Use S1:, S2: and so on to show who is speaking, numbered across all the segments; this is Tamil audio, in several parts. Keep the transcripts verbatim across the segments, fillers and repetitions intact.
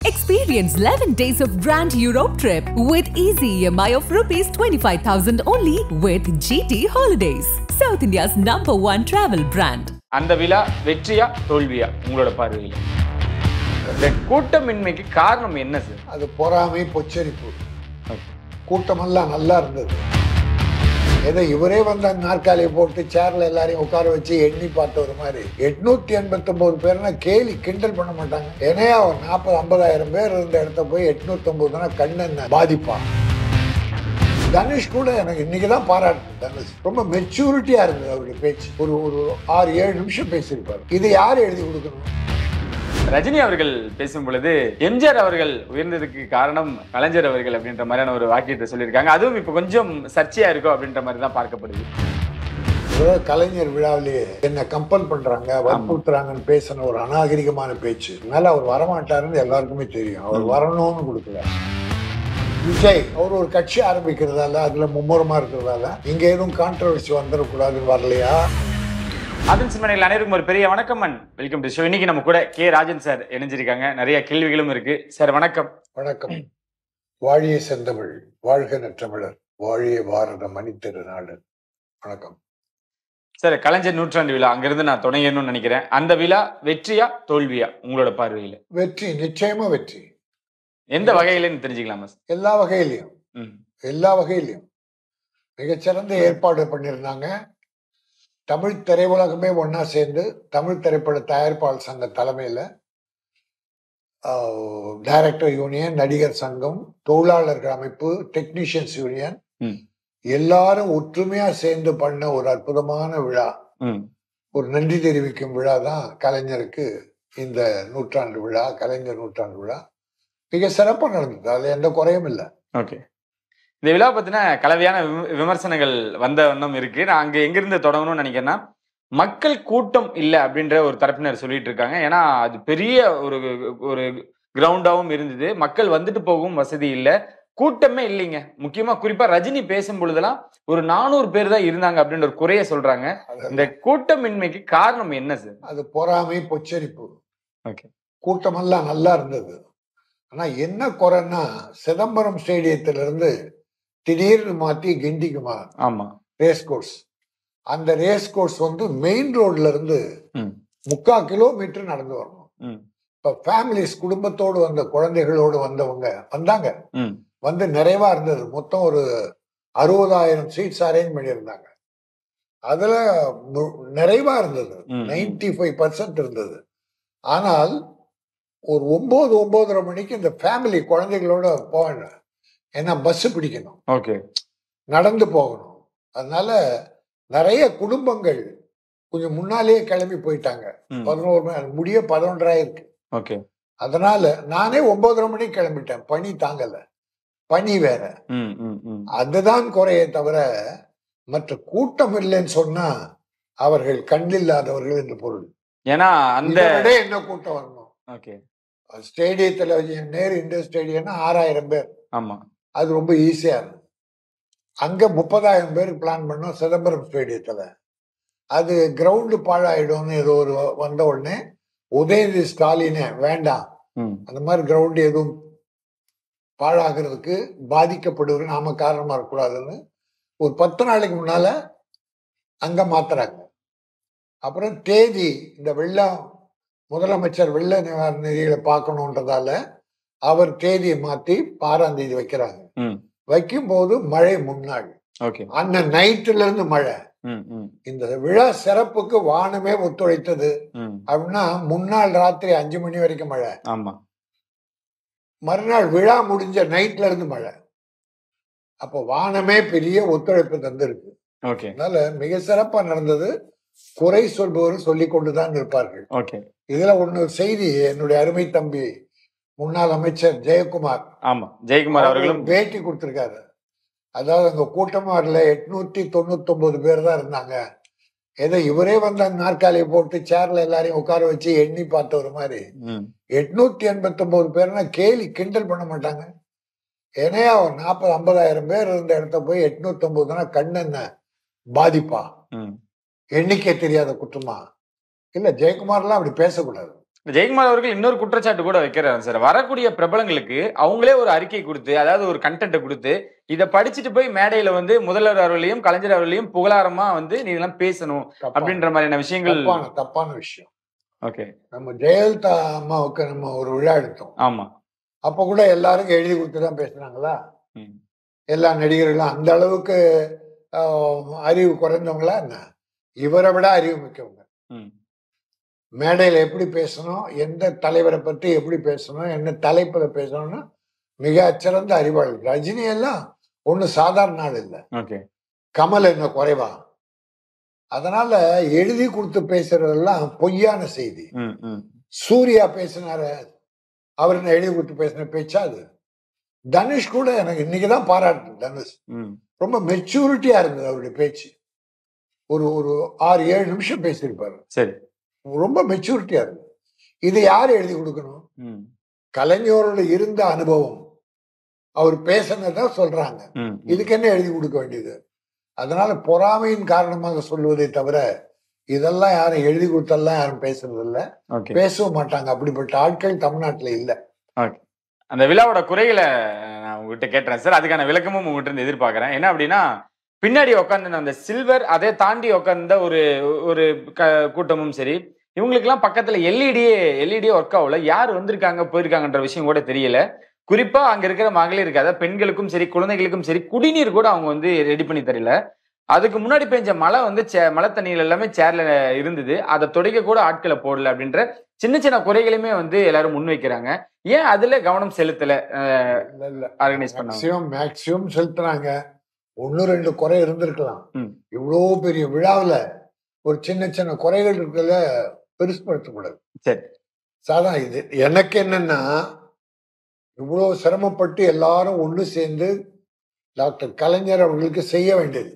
S1: Experience eleven days of Grand Europe trip with easy E M I of rupees twenty-five thousand only with G T Holidays, South India's number one travel brand.
S2: அந்த விழா வெற்றியா தோல்வியா உங்களோட பார்வையில்? இந்த கூட்டமின்மைக்கு காரணம் என்ன சார்?
S3: அது பொறாமை, பொச்சரிப்பு. கூட்டமெல்லாம் நல்லா இருந்தது. ஏதோ இவரே வந்து நாற்காலியை போட்டு சேர்ல எல்லாரையும் உட்கார வச்சு எண்ணி பார்த்த ஒரு மாதிரி எட்நூத்தி எண்பத்தி ஒன்பது பேர்னா கேலி கிண்டல் பண்ண மாட்டாங்க. ஏன்னா ஒரு நாற்பது ஐம்பதாயிரம் பேர் இருந்த இடத்த போய் எட்நூத்தி ஒன்பதுனா கண்ணென்ன பாதிப்பா. தனுஷ் கூட எனக்கு இன்னைக்குதான் பாராட்டு. தனுஷ் ரொம்ப மெச்சூரிட்டியா இருந்தது அவருடைய பேச்சு. ஒரு ஒரு ஆறு ஏழு நிமிஷம் பேசியிருப்பாரு. இது யாரு எழுதி கொடுக்கணும்?
S2: ரஜினி அவர்கள் பேசும் பொழுது எம்ஜிஆர் அவர்கள் உயர்ந்ததுக்கு காரணம் கலைஞர் அவர்கள் அப்படின்ற மாதிரியான ஒரு வாக்கியத்தை சொல்லியிருக்காங்க. அதுவும் இப்ப கொஞ்சம் சர்ச்சையா இருக்கும் அப்படின்ற மாதிரி தான் பார்க்கப்படுது.
S3: கலைஞர் விழாவிலேயே என்ன கம்பல் பண்றாங்க, வற்புறுத்துறாங்கன்னு பேசின ஒரு அநாகரிகமான பேச்சு. அதனால அவர் வரமாட்டாருன்னு எல்லாருக்குமே தெரியும். அவர் வரணும்னு கொடுக்கல. விஜய் அவர் ஒரு கட்சி ஆரம்பிக்கிறதால அதுல மும்முரமா இருக்கிறதால இங்க எதுவும் கான்ட்ரவர்சி வந்துடக்கூடாதுன்னு வரலையா?
S2: ஆதன் சினிமாவில் அனைவருக்கும் ஒரு பெரிய வணக்கம் அண்ட் வெல்கம் டு ஷோ. இன்னைக்கு நம்ம கூட கே ராஜன் சார் இணைஞ்சிருக்காங்க. நிறைய கேள்விகளும் இருக்கு. சார் வணக்கம்.
S3: வணக்கம். வாழிய செந்தமிழ், வாழ்க நற்றமிழர், வாழிய பாரத மணித்திரு நாடு. வணக்கம்
S2: சார். கலைஞர் நூற்றாண்டு விழா அங்கிருந்து நான் தொடங்கணும்னு நினைக்கிறேன். அந்த விழா வெற்றியா தோல்வியா உங்களோட பார்வையில்?
S3: வெற்றி, நிச்சயமா வெற்றி.
S2: எந்த வகையிலன்னு தெரிஞ்சுக்கலாமா சார்?
S3: எல்லா வகையிலையும் எல்லா வகையிலையும் மிகச்சிறந்த ஏற்பாடு பண்ணியிருந்தாங்க. தமிழ் திரையுலகமே ஒன்னா சேர்ந்து தமிழ் திரைப்பட தயாரிப்பாளர் சங்க தலைமையில டைரக்டர் யூனியன், நடிகர் சங்கம், தொழிலாளர்கள் அமைப்பு, டெக்னீஷியன்ஸ் யூனியன் எல்லாரும் ஒற்றுமையா சேர்ந்து பண்ண ஒரு அற்புதமான விழா, ஒரு நன்றி தெரிவிக்கும் விழா தான் கலைஞருக்கு இந்த நூற்றாண்டு விழா. கலைஞர் நூற்றாண்டு விழா மிக சிறப்பாக நடந்தது. அதுல எந்த குறையும் இல்லை.
S2: ஓகே. இந்த விழா பத்தின கலவையான விமர்சனங்கள் வந்த வண்ணம் இருக்கு. நான் அங்க எங்கிருந்து தொடங்கணும்னு நினைக்கிறேன்னா, மக்கள் கூட்டம் இல்லை அப்படின்ற ஒரு தரப்பினர் சொல்லிட்டு இருக்காங்க. ஏன்னா அது பெரிய ஒரு ஒரு கிரவுண்டாவும் இருந்தது. மக்கள் வந்துட்டு போகவும் வசதி இல்லை, கூட்டமே இல்லைங்க. முக்கியமா குறிப்பா ரஜினி பேசும் பொழுதெல்லாம் ஒரு நானூறு பேர் தான் இருந்தாங்க அப்படின்ற ஒரு குறைய சொல்றாங்க. இந்த கூட்டமின்மைக்கு காரணம் என்ன சார்?
S3: அது பொறாமை, பொச்சரிப்பு.
S2: ஓகே.
S3: கூட்டமெல்லாம் நல்லா இருந்தது. ஆனா என்ன குறைன்னா, சிதம்பரம் ஸ்டேடியத்துல இருந்து திடீர்னு மாத்தி கிண்டிக்கு மா
S2: ஆமா
S3: ரேஸ் கோர்ஸ். அந்த ரேஸ் கோர்ஸ் வந்து மெயின் ரோட்ல இருந்து முக்கால் கிலோமீட்டர் நடந்து வரணும். இப்ப ஃபேமிலிஸ் குடும்பத்தோடு வந்த குழந்தைகளோடு வந்தவங்க வந்தாங்க, வந்து நிறைவா இருந்தது. மொத்தம் ஒரு அறுபதாயிரம் சீட்ஸ் அரேஞ்ச் பண்ணியிருந்தாங்க. அதுல நிறைவா இருந்தது, நைன்டி ஃபைவ் பர்சன்ட் இருந்தது. ஆனால் ஒரு ஒன்பது ஒன்பதரை மணிக்கு இந்த ஃபேமிலி குழந்தைகளோட போகணும். ஏன்னா பஸ் பிடிக்கணும்,
S2: ஓகே,
S3: நடந்து போகணும். அதனால நிறைய குடும்பங்கள் கொஞ்சம் முன்னாலேயே கிளம்பி போயிட்டாங்க. பதினோரு மணி முடிய பதினொன்றாயிருக்கு.
S2: ஓகே.
S3: அதனால நானே ஒன்பதரை மணிக்கு கிளம்பிட்டேன். பனி தாங்கல, பனி வேற. அதுதான் குறையே தவிர மற்ற கூட்டம் இல்லைன்னு சொன்னா அவர்கள் கண்ணில்லாதவர்கள் என்று பொருள்.
S2: ஏன்னா அந்த
S3: என்ன கூட்டம் வரணும்?
S2: ஓகே.
S3: ஸ்டேடியத்துல நேரு இண்டோர் ஸ்டேடியம்னா ஆறாயிரம் பேர்.
S2: ஆமா, அது
S3: ரொம்ப ஈஸியா இருக்கு. அங்க முப்பதாயிரம் பேருக்கு பிளான் பண்ணோம் சிதம்பரம் ஸ்டேடியத்துல. அது கிரவுண்டு பாழாயிடும்னு ஏதோ ஒரு வந்த உடனே உதயநிதி ஸ்டாலினே வேண்டாம், அந்த மாதிரி கிரவுண்டு எதுவும் பாழாகிறதுக்கு பாதிக்கப்படுவது நாம காரணமா இருக்கக்கூடாதுன்னு ஒரு பத்து நாளைக்கு முன்னால அங்க மாத்துறாங்க. அப்புறம் தேதி, இந்த வெள்ளம் முதலமைச்சர் வெள்ள நிவாரண நிதிகளை பார்க்கணுன்றதால அவர் தேதியை மாத்தி ஆறாம் தேதி வைக்கிறாங்க. வைக்கும் போது மழை முன்னாள், அந்த நைட்டுல இருந்து மழை. இந்த விழா சிறப்புக்கு வானமே ஒத்துழைத்தது. அப்படின்னா முன்னாள் ராத்திரி அஞ்சு மணி வரைக்கும் மழை, மறுநாள் விழா முடிஞ்ச நைட்ல இருந்து மழை. அப்போ வானமே பெரிய ஒத்துழைப்பு தந்திருக்கு. அதனால மிக சிறப்பா நடந்தது. குறை சொல்பவர்கள் சொல்லிக் கொண்டுதான் இருப்பார்கள். இதுல ஒண்ணு செய்தி, என்னுடைய அருமை தம்பி முன்னாள் அமைச்சர் ஜெயக்குமார்,
S2: ஆமா ஜெயக்குமார் அவர்களும்
S3: பேட்டி கொடுத்திருக்காரு. அதாவது அங்க கூட்டமா வரல, எட்நூத்தி தொண்ணூத்தி ஒன்பது பேர் தான் இருந்தாங்க. ஏதோ இவரே வந்து நாற்காலியை போட்டு சேர்ல எல்லாரையும் உட்கார வச்சு எண்ணி பார்த்த ஒரு மாதிரி எட்நூத்தி எண்பத்தி ஒன்பது பேர்னா கேலி கிண்டல் பண்ண மாட்டாங்க. ஏன்னா ஒரு நாற்பது ஐம்பதாயிரம் பேர் இருந்த இடத்த போய் எட்நூத்தி ஒன்பதுனா கண்ணென்ன பாதிப்பா, எண்ணிக்கை தெரியாத குற்றமா? இல்ல, ஜெயக்குமார்லாம் அப்படி பேசக்கூடாது.
S2: ஜெயக்குமார் அவர்கள் இன்னொரு குற்றச்சாட்டு கூட வைக்கிறாரு சார். வரக்கூடிய பிரபலங்களுக்கு அவங்களே ஒரு அறிக்கை கொடுத்து, அதாவது ஒரு கண்டென்ட் கொடுத்து, இதை படிச்சுட்டு போய் மேடையில வந்து முதல்வர் அவர்களையும் கலைஞர் அவர்களையும் புகழாரமா வந்து நீ எல்லாம் பேசணும் அப்படின்ற மாதிரியான விஷயங்கள்
S3: தப்பான விஷயம்.
S2: ஓகே,
S3: நம்ம ஜெயலலிதா அம்மாவுக்கு நம்ம ஒரு விழா எடுத்தோம்.
S2: ஆமா,
S3: அப்ப கூட எல்லாருக்கும் எழுதி கொடுத்துதான் பேசுனாங்களா? எல்லா நடிகர்களும் அந்த அளவுக்கு அறிவு குறைந்தவங்களா என்ன? இவரை விட அறிவு மிக்கவங்க. மேடையில எப்படி பேசணும், எந்த தலைவரை பற்றி எப்படி பேசணும், என்ன தலைப்புல பேசணும்னு மிக சிறந்த அறிவாளர். ரஜினி எல்லாம் ஒண்ணு சாதாரண ஆள் இல்லை. கமல் என்ன குறைவா? அதனால எழுதி கொடுத்து பேசுறதெல்லாம் பொய்யான செய்தி. சூர்யா பேசினாரு, அவர் என்ன எழுதி கொடுத்து பேசின பேச்சா அது? தனுஷ் கூட எனக்கு இன்னைக்குதான் பாராட்டு. தனுஷ் ரொம்ப மெச்சூரிட்டியா இருந்தது அவருடைய பேச்சு. ஒரு ஒரு ஆறு ஏழு நிமிஷம் பேசியிருப்பாரு. சரி, ரொம்ப மெச்சூரிட்டியா இருக்கு. இது யாரு எழுதி கொடுக்கணும்? கலைஞரோட இருந்த அனுபவம், அவர் பேசினதான் சொல்றாங்க. இதுக்கு என்ன எழுதி கொடுக்க வேண்டியது? அதனால பொறாமையின் காரணமாக சொல்வதை தவிர இதெல்லாம் யாரும் எழுதி கொடுத்தெல்லாம் யாரும் பேசுறது இல்ல, பேசவும் மாட்டாங்க. அப்படிப்பட்ட ஆட்கள் தமிழ்நாட்டுல இல்ல.
S2: அந்த விழாவோட குறைகளை நான் உங்ககிட்ட கேட்டேன் சார். அதுக்கான விளக்கமும் உங்ககிட்ட இருந்து எதிர்பார்க்கிறேன். என்ன அப்படின்னா, பின்னாடி உட்காந்து அந்த சில்வர் அதை தாண்டி உட்கார்ந்த ஒரு ஒரு கூட்டமும் சரி, இவங்களுக்கு எல்லாம் பக்கத்துல எல்இடியே எல்இடியே ஒர்க் ஆகல. யார் வந்திருக்காங்க போயிருக்காங்கன்ற விஷயம் கூட தெரியல. குறிப்பா அங்க இருக்கிற மகளிருக்கு, அதாவது பெண்களுக்கும் சரி குழந்தைகளுக்கும் சரி குடிநீர் கூட அவங்க வந்து ரெடி பண்ணி தரல. அதுக்கு முன்னாடி பெஞ்ச மழை வந்து மழை தண்ணியில் எல்லாமே சேர்ல இருந்தது, அதை துடைக்க கூட ஆட்களை போடல அப்படின்ற சின்ன சின்ன குறைகளையுமே வந்து எல்லாரும் முன்வைக்கிறாங்க. ஏன் அதுல கவனம் செலுத்தல? ஆர்கனைஸ் பண்ணாங்க,
S3: மேக்சிமம் செலுத்துறாங்க. ஒன்னு ரெண்டு குறை இருந்திருக்கலாம். இவ்வளவு பெரிய விழாவில ஒரு சின்ன சின்ன குறைகள் இருக்கிறத பெருசுபடுத்தக்கூடாது. சரி, சாதான் இது எனக்கு என்னன்னா, இவ்வளவு சிரமப்பட்டு எல்லாரும் ஒண்ணு சேர்ந்து டாக்டர் கலைஞர் அவர்களுக்கு செய்ய வேண்டியது,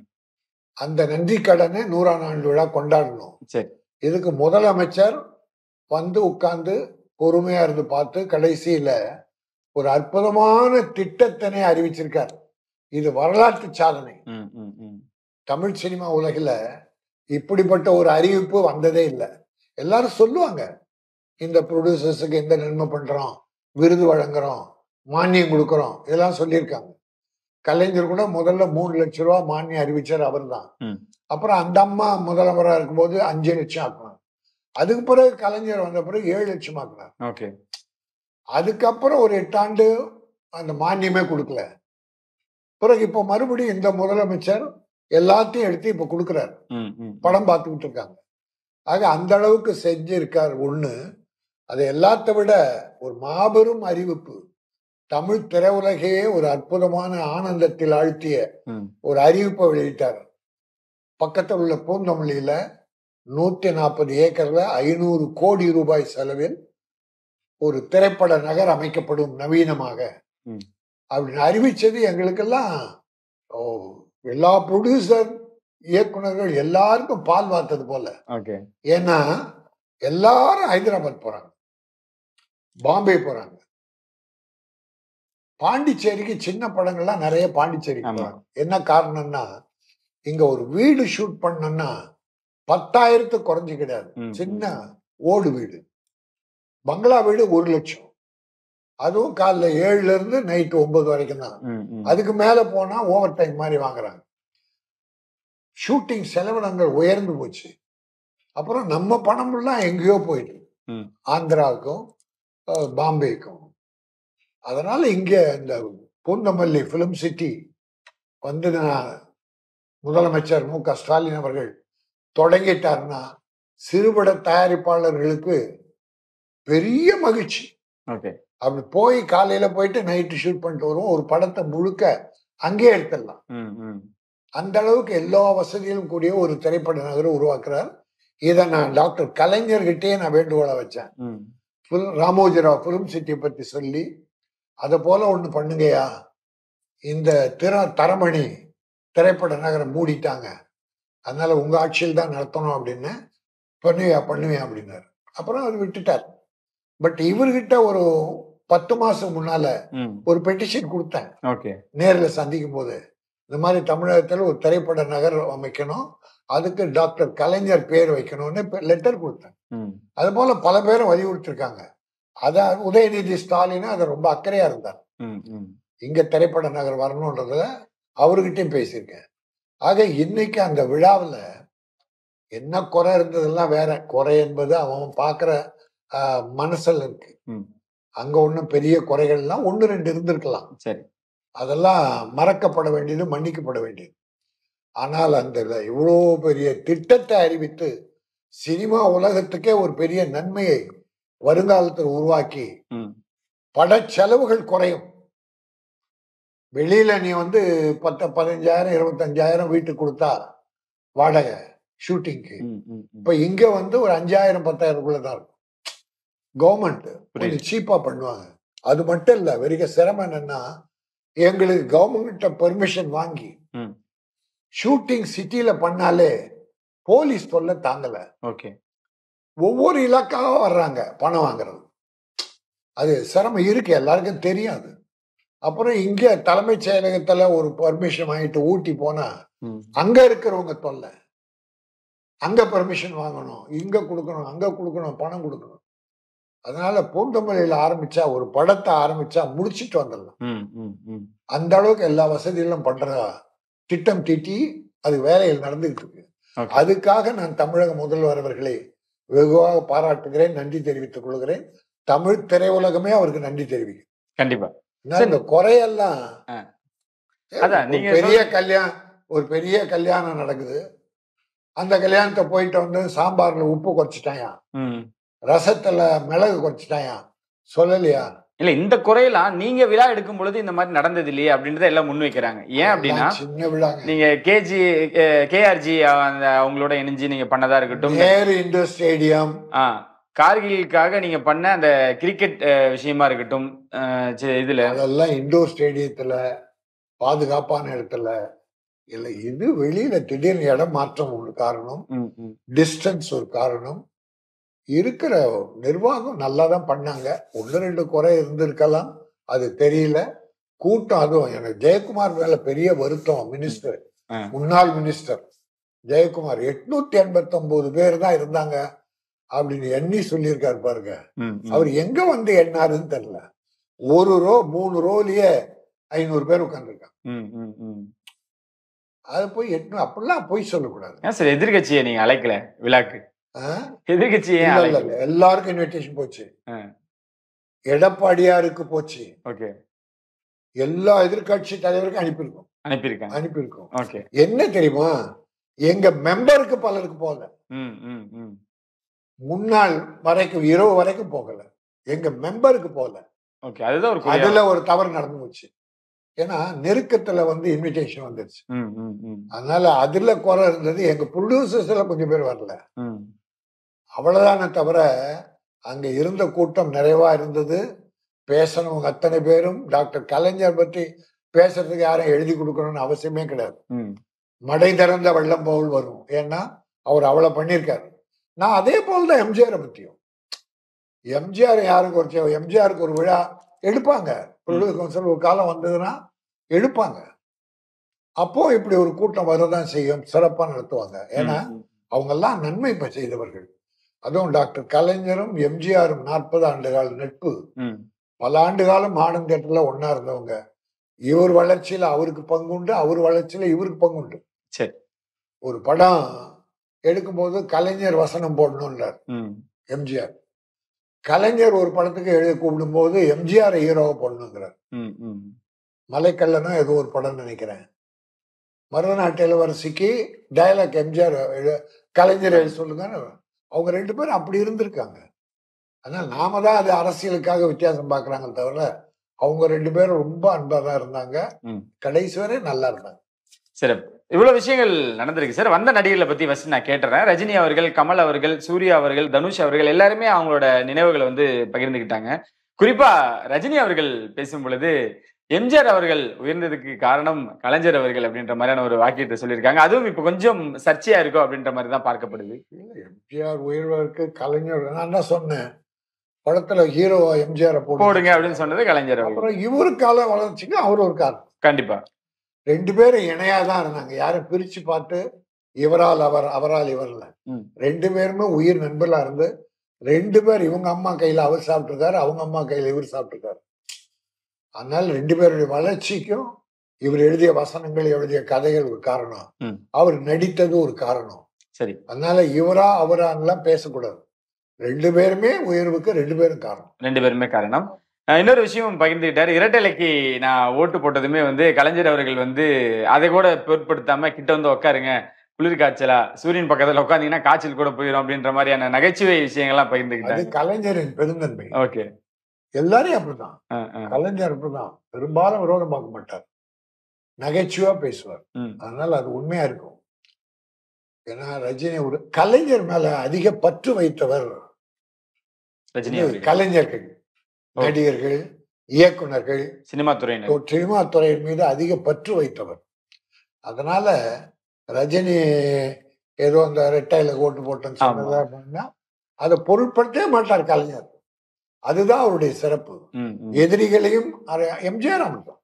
S3: அந்த நன்றி கடனை நூறாம் ஆண்டு விழா கொண்டாடணும். இதுக்கு முதலமைச்சர் வந்து உட்கார்ந்து பொறுமையா இருந்து பார்த்து கடைசியில ஒரு அற்புதமான திட்டத்தினை அறிவிச்சிருக்கார். இது வரலாற்று சாதனை. தமிழ் சினிமா உலகில இப்படிப்பட்ட ஒரு அறிவிப்பு வந்ததே இல்லை. எல்லாரும் சொல்லுவாங்க, இந்த ப்ரொடியூசர்ஸுக்கு எந்த நன்மை பண்றோம், விருது வழங்குறோம், மானியம் கொடுக்கறோம், இதெல்லாம் சொல்லியிருக்காங்க. கலைஞர் கூட முதல்ல மூணு லட்சம் ரூபாய் மானியம் அறிவிச்சார், அவர் தான். அப்புறம் அந்த அம்மா முதல்வராக இருக்கும்போது அஞ்சு லட்சம் ஆக்கினார். அதுக்கு பிறகு கலைஞர் வந்த பிறகு ஏழு லட்சம் ஆக்கினார். அதுக்கப்புறம் ஒரு எட்டாண்டு அந்த மானியமே கொடுக்கல. பிறகு இப்ப மறுபடியும் இந்த முதலமைச்சர் எல்லாத்தையும் எடுத்து இப்ப கொடுக்கிறார், படம் பார்த்துக்கிட்டு இருக்காங்க. ஆக அந்த அளவுக்கு செஞ்சிருக்கார் ஒண்ணு. அது எல்லாத்த விட ஒரு மாபெரும் அறிவிப்பு. தமிழ் திரையுலகையே ஒரு அற்புதமான ஆனந்தத்தில் ஆழ்த்திய ஒரு அறிவிப்பை வெளியிட்டார். பக்கத்தில் உள்ள பூந்தமல்லியில நூத்தி நாற்பது ஏக்கர்ல ஐநூறு கோடி ரூபாய் செலவில் ஒரு திரைப்பட நகர் அமைக்கப்படும் நவீனமாக அப்படின்னு அறிவிச்சது எங்களுக்கெல்லாம் எல்லா ப்ரொடியூசர் இயக்குநர்கள் எல்லாருக்கும் பால் வார்த்தது போல. ஏன்னா எல்லாரும் ஹைதராபாத் போறாங்க, பாம்பே போறாங்க, பாண்டிச்சேரிக்கு சின்ன படங்கள்லாம் நிறைய பாண்டிச்சேரிக்கு போறாங்க. என்ன காரணம்னா, இங்க ஒரு வீடு ஷூட் பண்ணா பத்தாயிரத்து குறைஞ்சு கிடையாது. சின்ன ஓடு வீடு, பங்களா வீடு ஒரு லட்சம். அதுவும் காலைல ஏழுல இருந்து நைட்டு ஒன்பது வரைக்கும் தான். அதுக்கு மேல போனா ஓவர் டைம் மாதிரி வாங்குறாங்க. ஷூட்டிங் செலவினங்கள் உயர்ந்து போச்சு. அப்புறம் நம்ம பணம் எல்லாம் எங்கேயோ போயிட்டு, ஆந்திராவுக்கும் பாம்பேக்கும். அதனால இங்க இந்த பூந்தமல்லி பிலிம் சிட்டி வந்து முதலமைச்சர் மு க ஸ்டாலின் அவர்கள் தொடங்கிட்டாருன்னா சிறுபட தயாரிப்பாளர்களுக்கு பெரிய மகிழ்ச்சி. அப்படி போய் காலையில போயிட்டு நைட்டு ஷூட் பண்ணிட்டு வருவோம். ஒரு படத்தை முழுக்க அங்கேயே எடுத்துடலாம். அந்த அளவுக்கு எல்லா வசதியிலும் கூடிய ஒரு திரைப்பட நகரம் உருவாக்குறார். இதை நான் டாக்டர் கலைஞர்கிட்டே நான் வேண்டுகோளை வச்சேன். ராமோஜிராவ் பிலிம் சிட்டி பத்தி சொல்லி, அதை போல ஒண்ணு பண்ணுங்கயா, இந்த திற தரமணி திரைப்பட நகரம் மூடிட்டாங்க, அதனால உங்க ஆட்சியில் தான் நடத்தணும் அப்படின்னு. பண்ணுவியா பண்ணுவியா அப்படின்னாரு. அப்புறம் அவர் விட்டுட்டார். பட் இவர்கிட்ட ஒரு பத்து மாசம் முன்னால ஒரு பெட்டிஷன் கொடுத்தேன் நேரில் சந்திக்கும் போது. இந்த மாதிரி தமிழகத்தில் ஒரு திரைப்பட நகர் அமைக்கணும், அதுக்கு டாக்டர் கலைஞர் பேர் வைக்கணும்னு லெட்டர் கொடுத்தேன். அது போல பல பேரும் வலியுறுத்திருக்காங்க. அதான் உதயநிதி ஸ்டாலின் அதை ரொம்ப அக்கறையா இருந்தார். இங்க திரைப்பட நகர் வரணும்ன்றதுல அவர்கிட்டயும் பேசியிருக்கேன். ஆக இன்னைக்கு அந்த விழாவில் என்ன குறை இருந்ததெல்லாம் வேற. குறை என்பது அவன் பார்க்குற மனசில் இருக்கு. அங்க ஒன்றும் பெரிய குறைகள்லாம் ஒன்று ரெண்டு இருந்திருக்கலாம். சரி, அதெல்லாம் மறக்கப்பட வேண்டியது, மன்னிக்கப்பட வேண்டியது. ஆனால் அந்த இவ்வளோ பெரிய திட்டத்தை அறிவித்து சினிமா உலகத்துக்கே ஒரு பெரிய நன்மையை வருங்காலத்தில் உருவாக்கி பட செலவுகள் குறையும். வெளியில நீ வந்து பத்து பதினஞ்சாயிரம் இருபத்தஞ்சாயிரம் வீட்டுக்கு கொடுத்தா வாடகை ஷூட்டிங்க்கு, இப்ப இங்க வந்து ஒரு அஞ்சாயிரம் பத்தாயிரத்துக்குள்ளதான் இருக்கும். கவர்மெண்ட் கொஞ்சம் சீப்பா பண்ணுவாங்க. அது மட்டும் இல்ல, வெறிக சிரமம் என்னன்னா, எங்களுக்கு கவர்மெண்ட் பெர்மிஷன் வாங்கி ஷூட்டிங் சிட்டியில பண்ணாலே போலீஸ் தொல்லை தாங்கல. ஓகே, ஒவ்வொரு இலக்காக வர்றாங்க பணம் வாங்குறது. அது சிரமம் இருக்கு, எல்லாருக்கும் தெரியாது. அப்புறம் இங்க தலைமைச் செயலகத்துல ஒரு பர்மிஷன் வாங்கிட்டு ஊட்டி போனா அங்க இருக்கிறவங்க தொல்லை. அங்க பர்மிஷன் வாங்கணும், இங்க கொடுக்கணும், அங்க கொடுக்கணும், பணம் கொடுக்கணும். அதனால பூந்தமல்லியில ஆரம்பிச்சா ஒரு படத்தை ஆரம்பிச்சா முடிச்சுட்டு வந்துடலாம். அந்த அளவுக்கு எல்லா வசதிகளும் பண்றதா திட்டம் தீட்டி அது வேலைகள் நடந்துகிட்டு இருக்கு. அதுக்காக நான் தமிழக முதல்வர் அவர்களை வெகுவாக பாராட்டுகிறேன், நன்றி தெரிவித்துக் கொள்கிறேன். தமிழ் திரையுலகமே அவருக்கு நன்றி தெரிவிக்கும். கண்டிப்பா. இந்த குறையெல்லாம் பெரிய கல்யாணம், ஒரு பெரிய கல்யாணம் நடக்குது. அந்த கல்யாணத்தை போயிட்டு வந்து சாம்பார்ல உப்பு குறைச்சிட்டாயா, ரசத்துல மிளகு குறைச்சிட்டாயா, சொல்லலையா?
S2: இல்ல, இந்த குறையெல்லாம் நீங்க விழா எடுக்கும் பொழுது இந்த மாதிரி நடந்தது இல்லையே அப்படின்றத எல்லாம் முன் வைக்கிறாங்க. ஏன் அப்படின்னா,
S3: சின்ன விழா
S2: நீங்க கேஜி கேஆர்ஜி அவங்களோட இணைஞ்சு நீங்க பண்ணதா இருக்கட்டும்,
S3: நேரு இண்டோர் ஸ்டேடியம்,
S2: கார்கிலுக்காக நீங்க பண்ண அந்த கிரிக்கெட் விஷயமா இருக்கட்டும், இதுல
S3: அதெல்லாம் இண்டோர் ஸ்டேடியத்துல பாதுகாப்பான இடத்துல இல்ல. இது வெளியில திடீர்னு இடம் மாற்றம் ஒரு காரணம், டிஸ்டன்ஸ் ஒரு காரணம். இருக்கிற நிர்வாகம் நல்லா தான் பண்ணாங்க. ஒன்று ரெண்டு குறை இருந்திருக்கலாம், அது தெரியல. கூட்டம், அதுவும் எனக்கு ஜெயக்குமார் மேல பெரிய வருத்தம். மினிஸ்டர், முன்னாள் மினிஸ்டர் ஜெயக்குமார் எட்நூத்தி எண்பத்தி ஒன்பது பேர் தான் இருந்தாங்க அப்படின்னு எண்ணி சொல்லியிருக்காரு பாருங்க. அவர் எங்க வந்து எண்ணாருன்னு தெரியல. ஒரு ரோ மூணு ரோலயே ஐநூறு பேர் உட்கார்ந்துருக்காங்க. அது போய் எட்டு அப்படிலாம் போய் சொல்லக்கூடாது.
S2: சார், எதிர்கட்சியை நீங்க அழைக்கல விழாக்கு? எதிர்கட்சி
S3: எல்லாருக்கும் இன்விடேஷன் போச்சு. எடப்பாடியாருக்கு போச்சு. ஓகே, எல்லா எதிர்கட்சி தலைவருக்கும் அனுப்பியிருக்கோம் அனுப்பியிருக்கோம் அனுப்பியிருக்கோம் என்ன தெரியுமா, எங்க மெம்பருக்கு பலருக்கு போகல. முன்னாள் வரைக்கும் இரவு வரைக்கும் போகல, எங்க மெம்பருக்கு போகல. அதுல ஒரு தவறு நடந்து போச்சு. ஏன்னா நெருக்கத்துல வந்து இன்விடேஷன் வந்துருச்சு. அதனால அதுல குறை இருந்தது. எங்க ப்ரொடியூசர்ஸ்ல கொஞ்சம் பேர் வரல, அவ்வளவுதானே தவிர அங்க இருந்த கூட்டம் நிறைவா இருந்தது. பேசணும் அத்தனை பேரும். டாக்டர் கலைஞர் பற்றி பேசுறதுக்கு யாரும் எழுதி கொடுக்கணும்னு அவசியமே கிடையாது. மடை திறந்த வெள்ளம் போல் வரும். ஏன்னா அவர் அவ்வளவு பண்ணியிருக்காரு. நான் அதே போல்தான் எம்ஜிஆரை பத்தியும். எம்ஜிஆர் யாருக்கு ஒரு எம்ஜிஆருக்கு ஒரு விழா எடுப்பாங்க, ப்ரொடியூசர் கவுன்சில் ஒரு காலம் வந்ததுன்னா எடுப்பாங்க. அப்போ இப்படி ஒரு கூட்டம் வரதான் செய்யும், சிறப்பா நடத்துவாங்க. ஏன்னா அவங்க எல்லாம் நன்மை செய்தவர்கள். அதுவும் டாக்டர் கலைஞரும் எம்ஜிஆரும் நாற்பது ஆண்டு கால நட்பு, பல ஆண்டு காலம் மாடர்ன் தியேட்டர்ல ஒன்னா இருந்தவங்க. இவர் வளர்ச்சியில அவருக்கு பங்குண்டு, அவர் வளர்ச்சியில இவருக்கு பங்குண்டு. சரி, ஒரு படம் எடுக்கும்போது கலைஞர் வசனம் போடணும்ன்றார் எம்ஜிஆர். கலைஞர் ஒரு படத்துக்கு எழுத கூப்பிடும் போது எம்ஜிஆர் ஹீரோவை போடணுங்கிறார். மலைக்கல்லனா ஏதோ ஒரு படம் நினைக்கிறேன். மருதநாட்டு இளவரசிக்கு டயலாக் எம்ஜிஆர் கலைஞர் எழுத சொல்லுங்க. அவங்க ரெண்டு பேரும் அப்படி இருந்திருக்காங்க. அதனால நாம தான் அது அரசியலுக்காக வித்தியாசம் பாக்குறாங்க தவிர அவங்க ரெண்டு பேரும் ரொம்ப அன்பா தான் இருந்தாங்க. கடைசி வரை நல்லா இருந்தாங்க.
S2: சரி, இவ்வளவு விஷயங்கள் நடந்திருக்கு சார். வந்த நடிகர்களை பத்தி ஃபர்ஸ்ட் நான் கேட்டுறேன். ரஜினி அவர்கள், கமல் அவர்கள், சூர்யா அவர்கள், தனுஷ் அவர்கள் எல்லாருமே அவங்களோட நினைவுகளை வந்து பகிர்ந்துக்கிட்டாங்க. குறிப்பா ரஜினி அவர்கள் பேசும் பொழுது எம்ஜிஆர் அவர்கள் உயர்ந்ததுக்கு காரணம் கலைஞர் அவர்கள் அப்படின்ற மாதிரியான ஒரு வாக்கியத்தை சொல்லியிருக்காங்க. அதுவும் இப்ப கொஞ்சம் சர்ச்சையா இருக்கும் அப்படின்ற மாதிரி தான் பார்க்கப்படுது.
S3: எம்ஜிஆர் உயர்வதற்கு கலைஞர், நான் தான் சொன்னேன் படத்துல ஹீரோ எம்ஜிஆர்
S2: போடுங்க அப்படின்னு சொன்னது கலைஞர்.
S3: அப்புறம் இவரு கால வளர்ச்சிக்கு அவர் ஒரு காரணம்.
S2: கண்டிப்பா.
S3: ரெண்டு பேரும் இணையாதான் இருந்தாங்க. யாரும் பிரிச்சு பார்த்து இவரால் அவர் அவரால் இவர்ல ரெண்டு பேருமே உயிர் நண்பர்களா இருந்து ரெண்டு பேர் இவங்க அம்மா கையில அவர் சாப்பிட்டுருக்காரு, அவங்க அம்மா கையில இவர் சாப்பிட்டுருக்காரு. அதனால ரெண்டு பேருடைய வளர்ச்சிக்கும் இவர் எழுதிய வசனங்கள் எழுதிய கதைகள் ஒரு காரணம், அவர் நடித்தது ஒரு காரணம்.
S2: சரி,
S3: அதனால இவரா அவரான்லாம் பேசக்கூடாது. ரெண்டு பேருமே உயர்வுக்கு ரெண்டு பேரும் காரணம்.
S2: ரெண்டு பேருமே காரணம். இன்னொரு விஷயம் பகிர்ந்துக்கிட்டாரு. இரட்டைலைக்கு நான் ஓட்டு போட்டதுமே வந்து கலைஞர் அவர்கள் வந்து அதை கூட பொருட்படுத்தாம கிட்ட வந்து உட்காருங்க, குளிர் காய்ச்சலா, சூரியன் பக்கத்துல உட்காந்தீங்கன்னா காய்ச்சல் கூட போயிடும் அப்படின்ற மாதிரியான நகைச்சுவை விஷயங்கள்லாம் பகிர்ந்துக்கிட்டாரு.
S3: கலைஞரின் பெருந்தன்மை.
S2: ஓகே,
S3: எல்லாரையும் அப்படிதான். கலைஞர் அப்படிதான், பெரும்பாலும் விரோதம் பார்க்க மாட்டார், நகைச்சுவா பேசுவார். அதனால அது உண்மையா இருக்கும். ஏன்னா ரஜினி ஒரு கலைஞர் மேல அதிக பற்று வைத்தவர்
S2: ரஜினி.
S3: கலைஞர்கள், நடிகர்கள், இயக்குனர்கள்,
S2: சினிமா துறையினர்
S3: சினிமா துறையின் மீது அதிக பற்று வைத்தவர். அதனால ரஜினி ஏதோ அந்த ரெட்டையில ஓட்டு போட்டேன்னு சொன்னதா அதை பொருட்படுத்தவே மாட்டார் கலைஞர். அதுதான் அவருடைய சிறப்பு. எதிரிகளையும் எம்ஜிஆர் அமைக்கும்.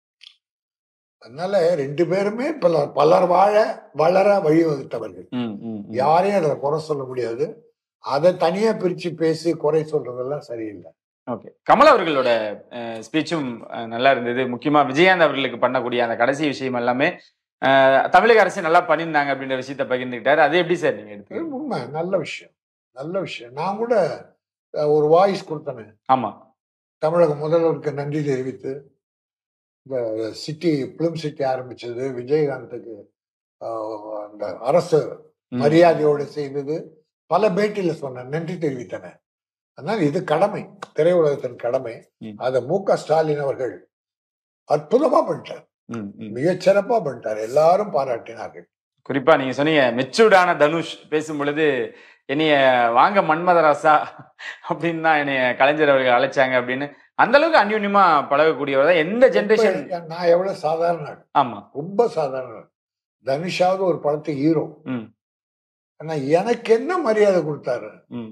S3: அதனால ரெண்டு பேருமே பல பலர் வாழ வளர வழிவகுத்தவர்கள். யாரையும் அதில் குறை சொல்ல முடியாது. அதை தனியா பிரிச்சு பேசி குறை சொல்றதெல்லாம் சரியில்லை.
S2: ஓகே, கமல் அவர்களோட ஸ்பீச்சும் நல்லா இருந்தது. முக்கியமா விஜயகாந்த் அவர்களுக்கு பண்ணக்கூடிய அந்த கடைசி விஷயம் எல்லாமே தமிழக அரசு நல்லா பண்ணியிருந்தாங்க அப்படின்ற விஷயத்த பகிர்ந்துக்கிட்டாரு. அது எப்படி சார் நீங்க எடுத்து?
S3: உண்மை, நல்ல விஷயம், நல்ல விஷயம். நான் கூட ஒரு வாய்ஸ் கொடுத்தேன்.
S2: ஆமா,
S3: தமிழக முதல்வருக்கு நன்றி தெரிவித்து இந்த சிட்டி பிலிம் சிட்டி ஆரம்பிச்சது, விஜயகாந்துக்கு அந்த அரசு மரியாதையோடு செய்தது, பல பேட்டியில சொன்னேன், நன்றி தெரிவித்தன. அதனால இது கடமை, திரையுலகத்தின் கடமை. அதை மு க ஸ்டாலின் அவர்கள் அற்புதமா பண்ணிட்டார், மிகச்சிறப்பா பண்ணிட்டார், எல்லாரும் பாராட்டினார்கள்.
S2: குறிப்பா நீங்க சொன்னீங்க மெச்சூர்டான தனுஷ் பேசும் பொழுது என்னைய வாங்க மன்மதராசா அப்படின்னு தான் என்னைய கலைஞர் அவர்கள் அழைச்சாங்க அப்படின்னு. அந்த அளவுக்கு அந்யூன்யமா பழகக்கூடியவர் தான். எந்த ஜென்ரேஷன்
S3: நான் எவ்வளவு சாதாரண,
S2: ஆமா
S3: ரொம்ப சாதாரண. தனுஷாவது ஒரு படத்துக்கு ஹீரோ. ஆனா எனக்கு என்ன மரியாதை கொடுத்தாரு,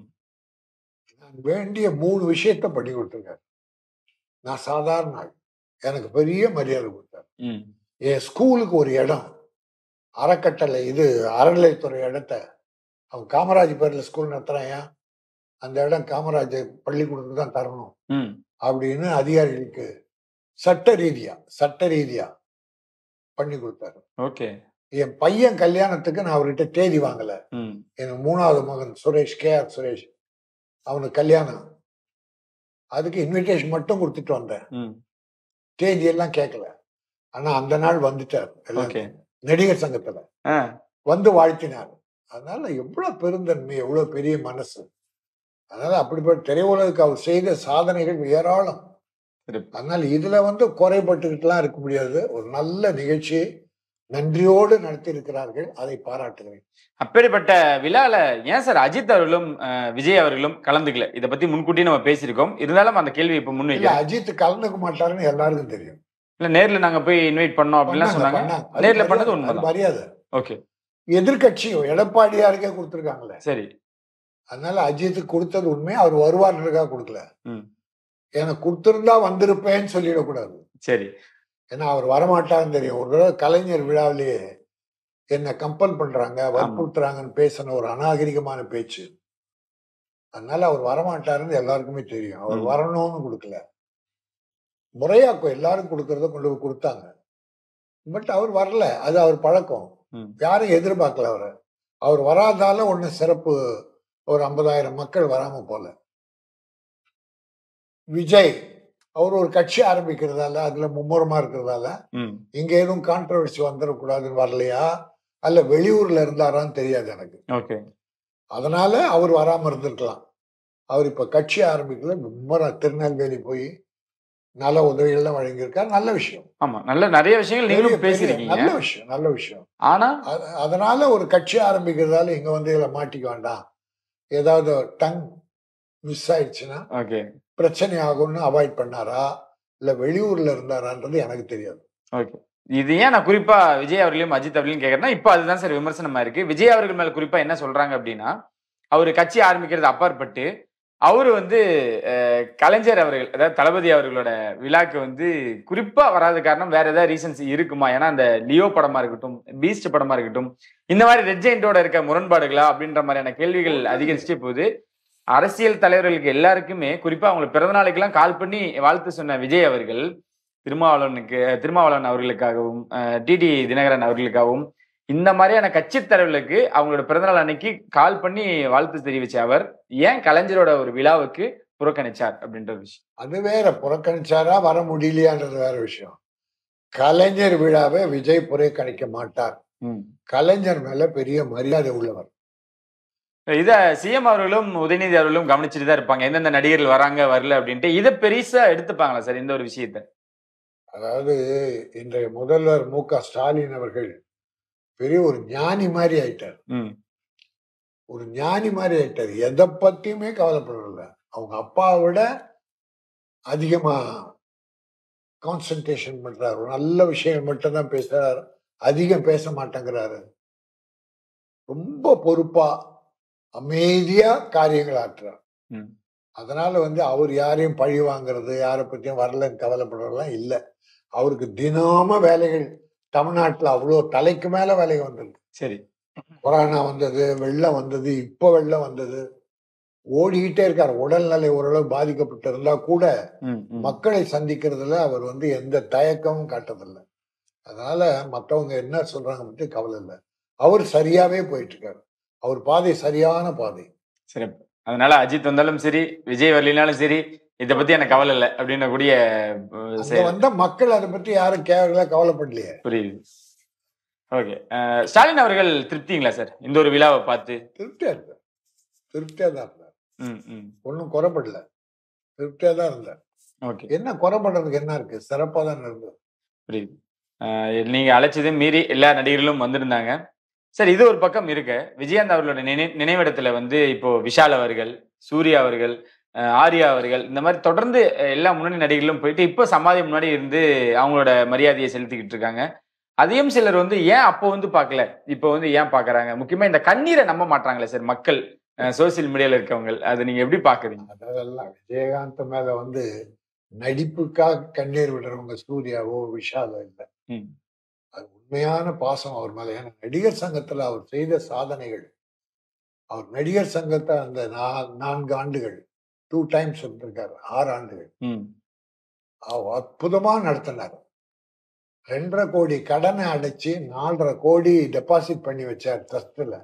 S3: நான் வேண்டிய மூணு விஷயத்த பண்ணி கொடுத்துருக்காரு. நான் சாதாரண ஆள், எனக்கு பெரிய மரியாதை கொடுத்தாரு. என் ஸ்கூலுக்கு ஒரு இடம் அறக்கட்டளை, இது அறநிலைத்துறை இடத்த அவன் காமராஜ் பேர்ல ஸ்கூல் நடத்துறான், அந்த இடம் காமராஜ் பள்ளிக்கூடத்துக்கு தான் தரணும் அப்படின்னு அதிகாரிகளுக்கு சட்ட ரீதியா சட்ட ரீதியா பண்ணி கொடுத்தாரு.
S2: ஓகே,
S3: என் பையன் கல்யாணத்துக்கு நான் அவர்கிட்ட தேதி வாங்கல. என் மூணாவது மகன் சுரேஷ், கே ஆர் சுரேஷ், அவனுக்கு கல்யாணம், அதுக்கு இன்விடேஷன் மட்டும் கொடுத்துட்டு வந்தேன், தேதி எல்லாம் கேட்கல. ஆனா அந்த நாள் வந்துட்டார் நடிகர் சங்கத்துல வந்து வாழ்த்தினார். அதனால எவ்வளவு பெருந்தன்மை, எவ்வளவு பெரிய மனசு. அதனால அப்படிப்பட்ட திரையுலகுக்கு அவர் செய்த சாதனைகள் ஏராளம். அதனால இதுல வந்து குறைபட்டுக்கிட்டுலாம் இருக்க முடியாது. ஒரு நல்ல நிகழ்ச்சியை நன்றியோடு நடத்தி இருக்கிறார்கள், அதை பாராட்டுகிறேன்.
S2: அப்பேற்பட்ட விழால ஏன் சார் அஜித் அவர்களும் விஜய் அவர்களும் கலந்துக்கல? இதை பத்தி முன்கூட்டியே நம்ம பேசியிருக்கோம், இருந்தாலும் அந்த கேள்வி இப்ப முன்வைக்கல.
S3: அஜித் கலந்துக்க மாட்டாருன்னு எல்லாருக்கும் தெரியும்.
S2: இல்ல நேர்ல நாங்க போய் இன்வைட் பண்ணோம் அப்படிலாம் சொன்னாங்க. நேர்ல பண்ணது உண்மை,
S3: மரியாதை.
S2: ஓகே,
S3: எதிர்கட்சி எடப்பாடியாருக்கே கொடுத்துருக்காங்களே.
S2: சரி,
S3: அதனால அஜித்துக்கு கொடுத்தது உண்மை. அவர் வருவார்ன்றதுக்காக கொடுக்கல. எனக்கு கொடுத்திருந்தா வந்திருப்பேன்னு சொல்லிடக்கூடாது.
S2: சரி,
S3: ஏன்னா அவர் வரமாட்டான்னு தெரியும். ஒரு தடவை கலைஞர் விழாவிலேயே என்னை கம்பல் பண்றாங்க, வற்புறுத்துறாங்கன்னு பேசின ஒரு அநாகரிகமான பேச்சு. அதனால அவர் வரமாட்டாருன்னு எல்லாருக்குமே தெரியும். அவர் வரணும்னு கொடுக்கல, முறையாக்கும் எல்லாரும் கொடுக்கறத கொண்டு போய் கொடுத்தாங்க. பட் அவர் வரல, அது அவர் பழக்கம். யாரும் எதிர்பார்க்கல அவரை. அவர் வராதால ஒண்ணு சிறப்பு, ஒரு ஐம்பதாயிரம் மக்கள் வராம போல. விஜய் அவர் ஒரு கட்சி ஆரம்பிக்கிறதால, அதுல மும்முரமா இருக்கிறதால இங்க எதுவும் கான்ட்ரவர்சி வந்துடக்கூடாதுன்னு வரலையா, அல்ல வெளியூர்ல இருந்தாரான்னு தெரியாது எனக்கு. அதனால அவர் வராம இருந்திருக்கலாம். அவர் இப்ப கட்சி ஆரம்பிக்கல, மும்முரம் திருநெல்வேலி போய் நல்ல உதவிகள்லாம் வழங்கியிருக்காரு. நல்ல விஷயம்.
S2: ஆமா, நல்ல நிறைய விஷயங்கள் நீங்களும் பேசிருக்கீங்க.
S3: நல்ல விஷயம், நல்ல விஷயம்.
S2: ஆனா
S3: அதனால ஒரு கட்சி ஆரம்பிக்கிறதால இங்க வந்து இதுல மாட்டிக்க வேண்டாம், ஏதாவது டங் மிஸ் ஆயிடுச்சுன்னா பிரச்சனை ஆகும்னு அவாய்ட் பண்ணாரா இல்ல வெளியூர்ல இருந்தாரான்றது எனக்கு தெரியாது.
S2: ஓகே, இது ஏன் நான் குறிப்பா விஜய் அவர்களையும் அஜித் அவர்களையும் கேட்கறேன்னா, இப்ப அதுதான் சார் விமர்சனமா இருக்கு. விஜய் அவர்கள் மேல குறிப்பா என்ன சொல்றாங்க அப்படின்னா, அவரு கட்சி ஆரம்பிக்கிறது அப்பாற்பட்டு அவரு வந்து கலைஞர் அவர்கள், அதாவது தளபதி அவர்களோட விழாக்கு வந்து குறிப்பா வராத காரணம் வேற ஏதாவது ரீசன்ஸ் இருக்குமா? ஏன்னா அந்த லியோ படமா இருக்கட்டும், பீஸ்ட் படமா இருக்கட்டும், இந்த மாதிரி ரெட் ஜெயண்டோட இருக்க முரண்பாடுகளா அப்படின்ற மாதிரியான கேள்விகள் அதிகரிச்சுட்டே போகுது. அரசியல் தலைவர்களுக்கு எல்லாருக்குமே குறிப்பா அவங்களுக்கு பிறந்த நாளைக்கெல்லாம் கால் பண்ணி வாழ்த்து சொன்ன விஜய் அவர்கள் திருமாவளவனுக்கு திருமாவளவன் அவர்களுக்காகவும் டிடி தினகரன் அவர்களுக்காகவும் இந்த மாதிரியான கட்சி தலைவர்களுக்கு அவங்களோட பிறந்தநாள் அன்னைக்கு கால் பண்ணி வாழ்த்து தெரிவிச்ச அவர் ஏன் கலைஞரோட ஒரு விழாவுக்கு புறக்கணிச்சார் அப்படின்ற விஷயம்.
S3: அது வேற, புறக்கணிச்சாரா வர முடியலையான்றது வேற விஷயம். கலைஞர் விழாவை விஜய் புறக்கணிக்க மாட்டார். கலைஞர் மேல பெரிய மரியாதை உள்ளவர்.
S2: இத சிஎம் அவர்களும் உதயநிதி அவர்களும் கவனிச்சுட்டு தான் இருப்பாங்க, எந்தெந்த நடிகர்கள் வராங்க வரல அப்படின்ட்டு. இதை பெருசா எடுத்துப்பாங்களா சார் இந்த ஒரு விஷயத்த?
S3: அதாவது இன்றைய முதல்வர் மு க ஸ்டாலின் அவர்கள் பெரிய ஒரு ஞானி மாதிரி ஆயிட்டார். ஒரு ஞானி மாதிரி ஆயிட்டார். எதை பத்தியுமே கவலைப்படல. அவங்க அப்பாவை விட அதிகமா கான்சன்ட்ரேஷன் பண்றாரு. நல்ல விஷயங்கள் மட்டும்தான் பேசுறாரு, அதிகம் பேச மாட்டேங்கிறாரு. ரொம்ப பொறுப்பா அமைதியா காரியங்கள் ஆற்றுறார். அதனால வந்து அவர் யாரையும் பழி வாங்குறது, யாரை பத்தியும் வரலன்னு கவலைப்படுறதுலாம் இல்லை. அவருக்கு தினமும் வேலைகள் தமிழ்நாட்டுல அவ்வளோ தலைக்கு மேல வேலைகள் வந்திருக்கு.
S2: சரி,
S3: கொரோனா வந்தது, வெள்ளம் வந்தது, இப்ப வெள்ளம் வந்தது, ஓடிக்கிட்டே இருக்காரு. உடல்நிலை ஓரளவு பாதிக்கப்பட்டு இருந்தா கூட மக்களை சந்திக்கிறதுல அவர் வந்து எந்த தயக்கமும் காட்டதில்லை. அதனால மற்றவங்க என்ன சொல்றாங்க பத்தி கவலை இல்லை. அவர் சரியாவே போயிட்டு இருக்காரு. அவர் பாதை சரியான பாதை.
S2: சிறப்பு. அதனால அஜித் வந்தாலும் சரி, விஜய் வரலினாலும் சரி, இதை பத்தி எனக்கு கவலை இல்லை அப்படின்னு கூடிய
S3: வந்த மக்கள் அதை பத்தி யாரும் கேவல கவலைப்படலையே.
S2: புரியுது. ஓகே, ஸ்டாலின் அவர்கள் திருப்திங்களா சார் இந்த ஒரு விழாவை பார்த்து?
S3: திருப்தியா இருந்தார். திருப்தியா தான் இருந்தார். ஒன்னும் குறைபடல. திருப்தியா தான் இருந்தார்.
S2: ஓகே, என்ன
S3: குறைபடுறதுக்கு என்ன இருக்கு? சிறப்பா தான் இருந்தது.
S2: புரியுது. நீங்க அழைச்சதும் மீறி எல்லா நடிகர்களும் வந்திருந்தாங்க சார். இது ஒரு பக்கம் இருக்கு. விஜயகாந்த் அவர்களோட நினை நினைவிடத்துல வந்து இப்போ விஷால் அவர்கள், சூர்யா அவர்கள், ஆர்யா அவர்கள், இந்த மாதிரி தொடர்ந்து எல்லா முன்னணி நடிகர்களும் போயிட்டு இப்போ சமாதி முன்னாடி இருந்து அவங்களோட மரியாதையை செலுத்திக்கிட்டு இருக்காங்க. அதையும் சிலர் வந்து ஏன் அப்போ வந்து பார்க்கல, இப்போ வந்து ஏன் பாக்குறாங்க? முக்கியமா இந்த கண்ணீரை நம்ப மாட்டாங்களே சார் மக்கள், சோசியல் மீடியால இருக்கவங்க. அதை நீங்க எப்படி பாக்குறீங்க?
S3: அதெல்லாம் விஜயகாந்த் மேல வந்து நடிப்புக்காக கண்ணீர் விடுறவங்க சூர்யாவோ விஷாலோ இல்லை. அது உண்மையான பாசம் அவர் மேல. ஏன்னா நடிகர் சங்கத்துல அவர் செய்த சாதனைகள், அவர் நடிகர் சங்கத்தை அந்த நான்கு ஆண்டுகள் டூ டைம்ஸ் இருந்திருக்காரு, ஆறு ஆண்டுகள் அற்புதமா நடத்தினார். ரெண்டரை கோடி கடனை அடைச்சு நாலரை கோடி டெபாசிட் பண்ணி வச்சார் ட்ரஸ்ட்ல.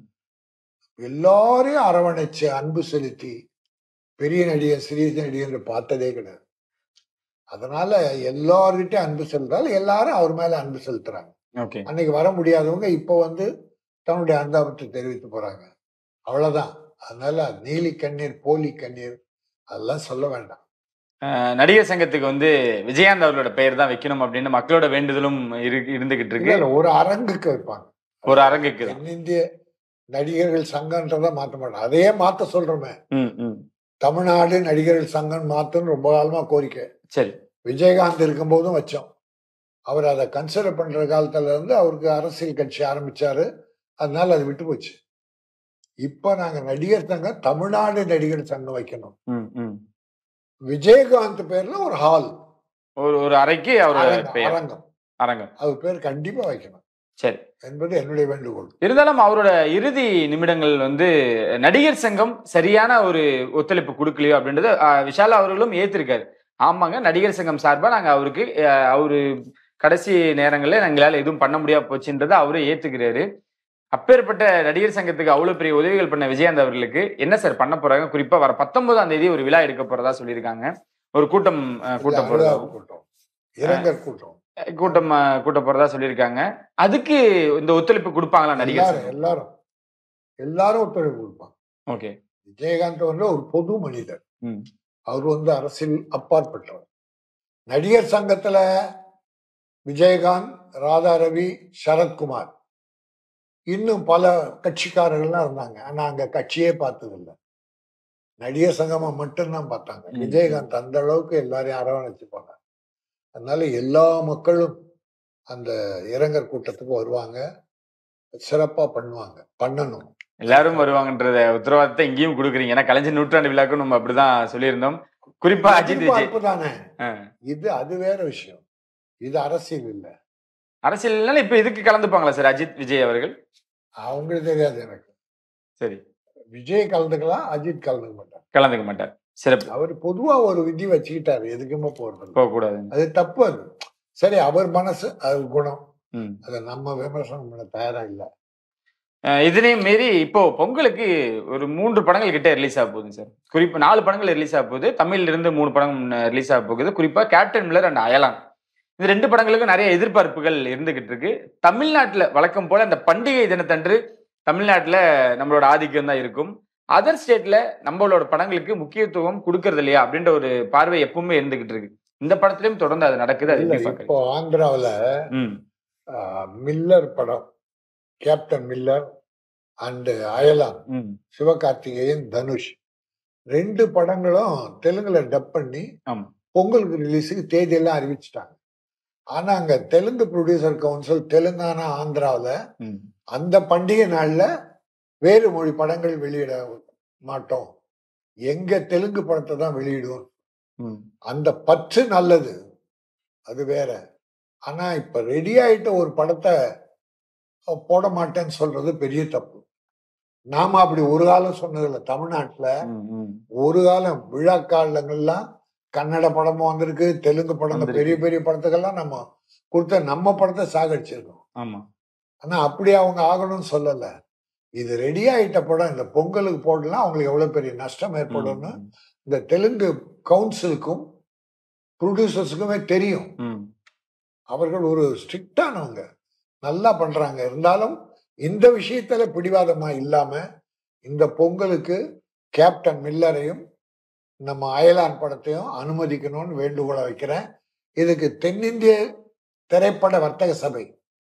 S3: எல்லாரையும் அரவணைச்சு அன்பு செலுத்தி பெரிய நடிகர் சிறிய நடிகர் பார்த்ததே கிடையாது. அதனால எல்லார்கிட்ட அன்பு செலுத்தால் எல்லாரும் அவர் மேல அன்பு செலுத்துறாங்க. அன்னைக்கு வர முடியாதவங்க இப்ப வந்து தன்னுடைய அனுதாபத்தை தெரிவித்து போறாங்க, அவ்வளவுதான். அதனால நீலி கண்ணீர் போலி கண்ணீர் அதெல்லாம் சொல்ல வேண்டாம்.
S2: நடிகர் சங்கத்துக்கு வந்து விஜயகாந்த் அவர்களோட பெயர் தான் வைக்கணும் அப்படின்னு மக்களோட வேண்டுதலும் இருந்துகிட்டு இருக்கு.
S3: ஒரு அரங்குக்கு வைப்பாங்க,
S2: ஒரு அரங்குக்கு.
S3: தென்னிந்திய நடிகர்கள் சங்கம்ன்றத மாற்ற மாட்டோம், அதையே மாத்த சொல்றோமே. தமிழ்நாடு நடிகர்கள் சங்கம் மாத்தன்னு ரொம்ப காலமா கோரிக்கை.
S2: சரி,
S3: விஜயகாந்த் இருக்கும் போதும் வச்சோம். அவர் அதை கன்சிடர் பண்ற காலத்துல இருந்து அவருக்கு அரசியல் கட்சி ஆரம்பிச்சாரு, அதனால அது விட்டு போச்சு. இப்ப நாங்க நடிகர் சங்கம் தமிழ்நாடு நடிகர் சங்கம் வைக்கணும். விஜயகாந்த் பேர்ல ஒரு ஹால்,
S2: ஒரு ஒரு அறைக்கு அவர்
S3: அரங்கம்
S2: அரங்கம்
S3: அவர் பேர் கண்டிப்பா வைக்கணும்.
S2: சரி
S3: என்பது என்னுடைய வேண்டுகோள்.
S2: இருந்தாலும் அவரோட இறுதி நிமிடங்கள் வந்து நடிகர் சங்கம் சரியான ஒரு ஒத்துழைப்பு கொடுக்கலையோ அப்படின்றது விஷால் அவர்களும் ஏத்திருக்காரு. ஆமாங்க, நடிகர் சங்கம் சார்பா நாங்க அவருக்கு அவரு கடைசி நேரங்கள்ல எங்களால எதுவும் பண்ண முடியாது போச்சுன்றதை அவரே ஏத்துக்கிறாரு. அப்பேற்பட்ட நடிகர் சங்கத்துக்கு அவ்வளவு பெரிய உதவிகள் பண்ண விஜயகாந்த் அவர்களுக்கு என்ன சார் பண்ண போறாங்க? குறிப்பா வர பத்தொன்பதாம் தேதி ஒரு விழா எடுக்க போறதா சொல்லியிருக்காங்க. ஒரு கூட்டம் கூட்ட போறதா
S3: கூட்டம் இரங்கல் கூட்டம்
S2: கூட்டம் கூட்ட போறதா சொல்லியிருக்காங்க. அதுக்கு இந்த ஒத்துழைப்பு கொடுப்பாங்களா நடிகர்?
S3: எல்லாரும் எல்லாரும் ஒத்துழைப்பு கொடுப்பாங்க.
S2: ஓகே,
S3: விஜயகாந்த் வந்து ஒரு பொது மனிதர், அவர் வந்து அரசியல் அப்பாற்பட்டவர். நடிகர் சங்கத்துல விஜயகாந்த், ராதா ரவி, சரத்குமார், இன்னும் பல கட்சிக்காரர்கள்லாம் இருந்தாங்க. ஆனா அங்க கட்சியே பார்த்ததில்லை, நடிகர் சங்கமா மட்டும்தான் பார்த்தாங்க. விஜயகாந்த் அந்த அளவுக்கு எல்லாரையும் அரவணைச்சு போனாங்க. அதனால எல்லா மக்களும் அந்த இரங்கல் கூட்டத்துக்கு வருவாங்க, சிறப்பா பண்ணுவாங்க, பண்ணணும்.
S2: எல்லாரும் வருவாங்கன்றத உத்தரவாதத்தை இங்கேயும் கொடுக்குறீங்க. ஏன்னா கலைஞர் நூற்றாண்டு விழாக்கும் நம்ம அப்படிதான் சொல்லியிருந்தோம். குறிப்பா அஜித் விஜய்
S3: தானே இது, அது வேற விஷயம். இது அரசியல் இல்ல.
S2: அரசியல் இப்ப இதுக்கு கலந்துப்பாங்களா சார் அஜித் விஜய் அவர்கள்?
S3: அவங்களுக்கு தெரியாது எனக்கு.
S2: சரி,
S3: விஜய் கலந்துக்கலாம், அஜித் கலந்துக்க மாட்டார்.
S2: கலந்துக்க மாட்டார். சிறப்பு.
S3: அவர் பொதுவா ஒரு விதி வச்சுக்கிட்டாரு, எதுக்குமே போறது
S2: போக கூடாது.
S3: அது தப்பு. அது சரி, அவர் மனசு, அது குணம். அதை நம்ம விமர்சனம் பண்ண தயாரா இல்லை.
S2: இதனையும் மீறி இப்போ பொங்கலுக்கு ஒரு மூன்று படங்கள் கிட்ட ரிலீஸ் ஆக போகுது சார். குறிப்பா நாலு படங்கள் ரிலீஸ் ஆக போகுது. தமிழ்ல இருந்து மூணு படம் ரிலீஸ் ஆக போகுது. குறிப்பா கேப்டன் மில்லர் அண்ட் அயலான், இந்த ரெண்டு படங்களுக்கு நிறைய எதிர்பார்ப்புகள் இருந்துகிட்டு இருக்கு. தமிழ்நாட்டுல வழக்கம் போல அந்த பண்டிகை தினத்தன்று தமிழ்நாட்டுல நம்மளோட ஆதிக்கம் தான் இருக்கும். அதர் ஸ்டேட்ல நம்மளோட படங்களுக்கு முக்கியத்துவம் கொடுக்கறது இல்லையா அப்படின்ற ஒரு பார்வை எப்பவுமே இருந்துகிட்டு இருக்கு. இந்த படத்திலயும் தொடர்ந்து அது நடக்குது.
S3: இப்போ ஆந்திராவில் மில்லர் படம், Captain Miller and Ayalaan, Sivakarthikeyan, Dhanush ரெண்டு படங்களும் தெலுங்குல டப் பண்ணி பொங்கலுக்கு ரிலீஸுக்கு தேதியெல்லாம் அறிவிச்சுட்டாங்க. ஆனா அங்க தெலுங்கு ப்ரொடியூசர் கவுன்சில் தெலுங்கானா, ஆந்திராவில் அந்த பண்டிகை நாள்ல வேறு மொழி படங்கள் வெளியிட மாட்டோம், எங்க தெலுங்கு படத்தை தான் வெளியிடுவோம். அந்த பற்று நல்லது, அது வேற. ஆனா இப்ப ரெடி ஆயிட்ட ஒரு படத்தை போட மாட்டேன்னு சொல்றது பெரிய தப்பு. நாம அப்படி ஒரு காலம் சொன்னதில்லை. தமிழ்நாட்டுல ஒரு காலம் விழா காலங்கள்லாம் கன்னட படமும் வந்திருக்கு, தெலுங்கு படம், பெரிய பெரிய படத்துக்கெல்லாம் நம்ம கொடுத்த நம்ம படத்தை சாகடிச்சிருக்கோம்.
S2: ஆமா.
S3: ஆனா அப்படி அவங்க ஆகணும்னு சொல்லல. இது ரெடி ஆயிட்ட படம் இந்த பொங்கலுக்கு போடலாம், அவங்களுக்கு எவ்வளவு பெரிய நஷ்டம் ஏற்படும்னு இந்த தெலுங்கு கவுன்சிலுக்கும் ப்ரொடியூசர்ஸுக்குமே தெரியும். அவர்கள் ஒரு ஸ்ட்ரிக்டானவங்க, நல்லா பண்றாங்க. இருந்தாலும் இந்த விஷயத்துல பிடிவாதமா இல்லாம இந்த பொங்கலுக்கு கேப்டன் மில்லரையும் நம்ம அயலான் படத்தையும் அனுமதிக்கணும்னு வேண்டுகோளை வைக்கிறேன். இதுக்கு தென்னிந்திய திரைப்பட வர்த்தக சபை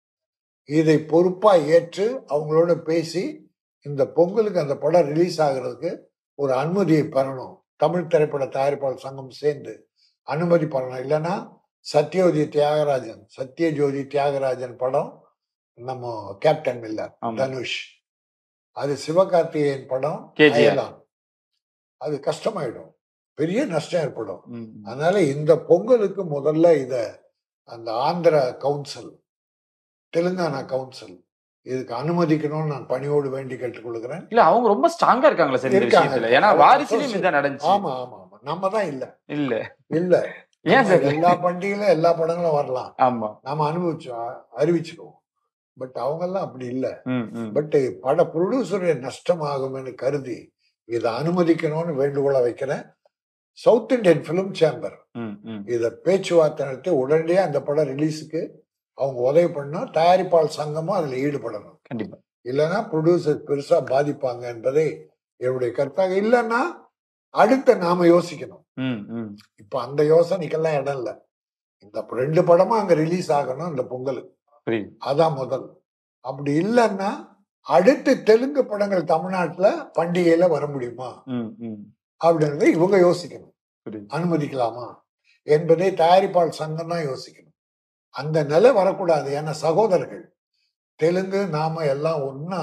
S3: இதை பொறுப்பா ஏற்று அவங்களோட பேசி இந்த பொங்கலுக்கு அந்த படம் ரிலீஸ் ஆகிறதுக்கு ஒரு அனுமதியை பெறணும். தமிழ் திரைப்பட தயாரிப்பாளர் சங்கம் சேர்ந்து அனுமதி பெறணும். இல்லைன்னா சத்யஜோதி தியாகராஜன் சத்யஜோதி தியாகராஜன் படம், நம்ம கேப்டன் மில்லர், தனுஷ், அது சிவகார்த்திகேயன் படம் அயலான், அது கஷ்டமாயிடும், பெரிய நஷ்டம் ஏற்படும். அதனால இந்த பொங்கலுக்கு முதல்ல இத அந்த ஆந்திரா கவுன்சில், தெலுங்கானா கவுன்சில் இதுக்கு அனுமதிக்கணும்னு நான் பணியோடு வேண்டி கேட்டுக்கொள்கிறேன்.
S2: இல்ல அவங்க ரொம்ப ஸ்ட்ராங்கா இருக்காங்களா சார் இந்த விஷயத்துல? ஏன்னா வாரிசுலயும் இதான் நடந்துச்சு.
S3: ஆமா ஆமா ஆமா, நம்ம தான் இல்ல
S2: இல்ல
S3: இல்ல
S2: ஏன் சார்
S3: எல்லா பண்டிகையில எல்லா படங்களும் வரலாம்,
S2: ஆமா
S3: நாம அனுபவிச்சோம் அறிவிச்சுக்குவோம். பட் அவங்க எல்லாம் அப்படி இல்ல. பட் பட ப்ரொடியூசருடைய நஷ்டம் ஆகும்னு கருதி இதை அனுமதிக்கணும்னு வேண்டுகோளை வைக்கிறேன். சவுத் இந்தியன் பிலிம் சேம்பர் இத பேச்சுவார்த்தை நடத்தி உடனடியே அந்த படம் ரிலீஸுக்கு அவங்க உதவி பண்ணணும். தயாரிப்பாளர் சங்கமும் அதுல ஈடுபடணும்.
S2: கண்டிப்பா.
S3: இல்லைன்னா ப்ரொடியூசர் பெருசா பாதிப்பாங்க என்பதை என்னுடைய கருத்தாக. இல்லைன்னா அடுத்த நாம யோசிக்கணும். இப்ப அந்த யோசனைக்கெல்லாம் இடம் இல்லை. இந்த ரெண்டு படமும் அங்க ரிலீஸ் ஆகணும் இந்த பொங்கலுக்கு, அதான் முதல். அப்படி இல்லைன்னா அடுத்து தெலுங்கு படங்கள் தமிழ்நாட்டுல பண்டிகையில வர முடியுமா அப்படின்றத இவங்க யோசிக்கணும். அனுமதிக்கலாமா என்பதை தயாரிப்பாளர் சங்கம் தான் யோசிக்கணும். அந்த நிலை வரக்கூடாது. ஏன்னா சகோதரர்கள் தெலுங்கு நாம எல்லாம் ஒன்னா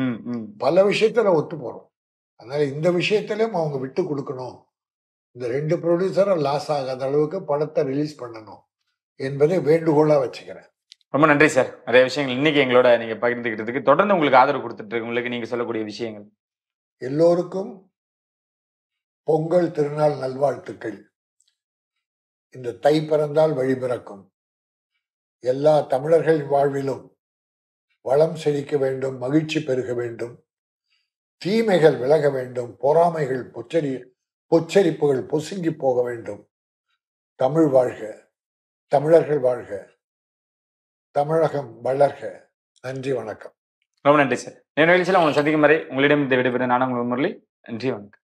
S3: பல விஷயத்துல ஒத்து போறோம். அதனால இந்த விஷயத்திலும் அவங்க விட்டு கொடுக்கணும். இந்த ரெண்டு ப்ரொடியூசரும் லாஸ் ஆகாத அளவுக்கு படத்தை ரிலீஸ் பண்ணணும் என்பதை வேண்டுகோளா வச்சுக்கிறேன்.
S2: ரொம்ப நன்றி சார். நிறைய விஷயங்கள் இன்னைக்கு எங்களோட நீங்க பகிர்ந்துக்கிட்டதுக்கு, தொடர்ந்து உங்களுக்கு ஆதரவு கொடுத்துட்டு இருக்கு உங்களுக்கு நீங்க சொல்லக்கூடிய விஷயங்கள்.
S3: எல்லோருக்கும் பொங்கல் திருநாள் நல்வாழ்த்துக்கள். இந்த தை பிறந்தால் வழி பிறக்கும். எல்லா தமிழர்கள் வாழ்விலும் வளம் செழிக்க வேண்டும், மகிழ்ச்சி பெருக வேண்டும், தீமைகள் விலக வேண்டும், பொறாமைகள் பொச்சரி பொச்சரிப்புகள் பொசுங்கி போக வேண்டும். தமிழ் வாழ்க, தமிழர்கள் வாழ்க, தமிழகம் வளர்க. நன்றி, வணக்கம்.
S2: ரொம்ப நன்றி சார். நிகழ்ச்சியில் உங்களை சந்திக்கும் வரை உங்களிடம் இந்த விடைபெறும் நானும் முரளி. நன்றி, வணக்கம்.